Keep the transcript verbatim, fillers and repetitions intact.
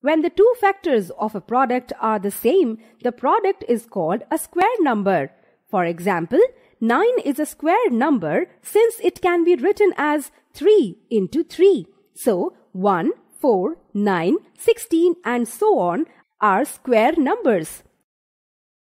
When the two factors of a product are the same, the product is called a square number. For example, nine is a square number since it can be written as three into three. So, one, four, nine, sixteen and so on are square numbers.